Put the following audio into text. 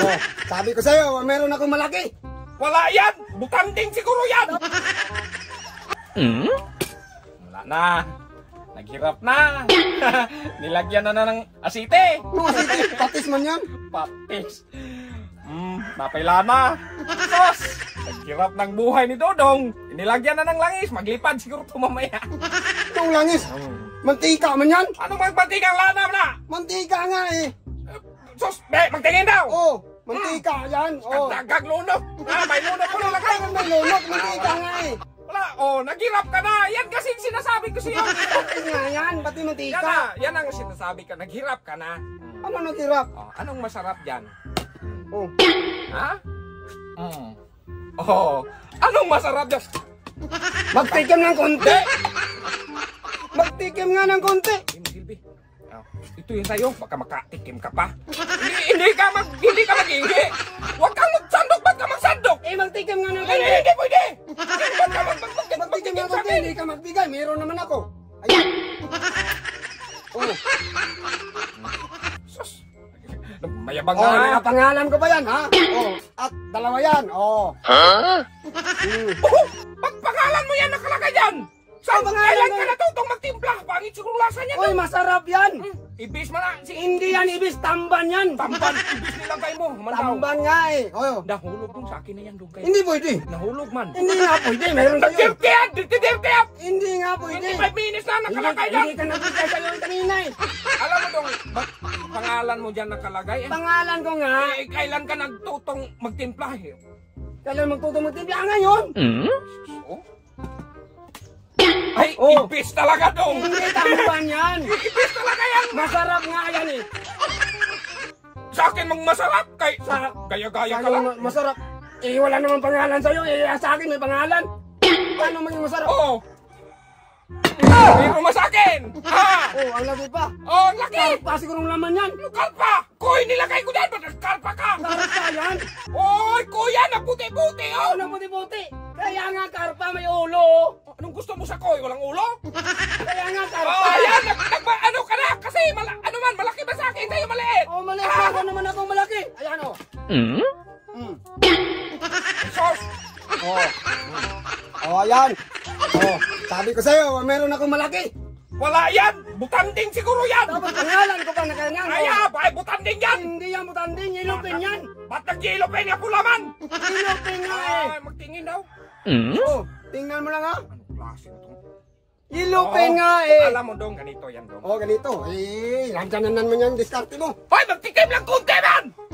Oh, sabi ko sa'yo, meron akong malaki. Wala yan! Butanding siguro yan! Wala na. Naghirap na. Nilagyan na ng asite. Asite, patis man yan. Patis. Napaila na. Sos! Naghirap ng buhay ni Dodong. Nilagyan na ng langis. Maglipad siguro ito mamaya. Itong langis. Mantika man yan. Ano magmantikang lana na? Mantika nga eh. Sos! Magtingin daw! Oh, mantika yan. Oh. Dagdag lunok. May lunok ko nalagay. Kaya may lunok, mantika nga eh. Wala. Oh, naghirap ka na. Yan kasi sinasabi ko sa'yo. Patis nga yan, pati Yan mantika. na. Yan ang sinasabi ka. Naghirap ka na. Ano naghirap? Oh, anong masarap dyan? Oh. Ha? Oh, anong masarap dyan? Magtikim ng konti. Magtikim nga ng konti. Silbi. Oh, ito yung sa'yo. Baka makatikim ka pa. Hindi ka mag-hingi. Huwag kang magsandok. Ba't ka magsandok? Eh, magtikim nga ng Hindi, konti. hindi pwede. Ba't ka Magtikim ng sa konti, akin? hindi ka magbigay. Meron naman ako. Ayan. Oh. Sus. Mayabang Oh, na. nakapangalan ko ba yan, ha? Oh, at dalawa yan. Oh. Oh, pagpangalan mo yan nakalagay dyan. Saan pangalan kailan mo? ka natutong magtimpla? Pangit siguro lasa niya. Uy, masarap yan. Ibis mo na. Hindi yan ibis, tamban yan. Tamban. Ibis nilagay mo. Mandaw. Tamban nga eh. Oh. Nahulog dun sa akin na yan dun kayo. Hindi pwede. Nahulog man. Hindi nga pwede. Meron kayo. Dirty yan! Dirty yan! Hindi nga pwede. 25 minutes na nakalagay yan. Hindi ka nagbigay sa'yo yung kanina eh. Alam mo dong, pangalan mo dyan nakalagay eh. Pangalan ko nga. Eh, kailan ka nagtutong magtimpla eh? Kailan magtutong magtimpla ngayon? Oh? Ay, Oh. ibis talaga dong! Hindi tamban yan. Ibis talaga yan! Masarap nga yan eh. Sa akin mang masarap kay Sa- gaya-gaya ka Sa'yo lang. masarap. Eh, wala namang pangalan sa'yo. Eh, sa akin may pangalan. Paano maging masarap? Oo. Biro mo sa akin! Ha? Oh, ang laki pa. Oh, ang laki! Karpa sigurong laman yan. Kalpa! Kuy, nilagay ko dyan! Ba't kalpa ka? Karpa yan. Oy, kuya, naputi-puti oh! Ano puti-puti? Kaya nga karpa may ulo. Anong gusto mo sa koy? Walang ulo? Kaya nga karpa. Oh, ayan! Ano ka na? Kasi, ano man, malaki ba sa akin? Sa'yo maliit? Oh, maliit na naman akong malaki. Ayan oh. Sos! Oh. Oh, ayan. Oh, sabi ko sa'yo, meron akong malaki. Wala yan! Butanding siguro yan! Dapat pangalan ko pa na kanyan. Kaya, bakit butanding yan? Hindi yan butanding, ilupin yan. Ba't nag-yellow pen yung pulaman? Ilupin nga eh. Ay, magtingin daw. Oh, tingnan mo lang ha. Anong klase ito? Ilupin nga eh. Alam mo dong, ganito yan dong. Oh, ganito. Eh, lansanan mo yan, diskarte mo. Hoy, magtikim lang kunti man!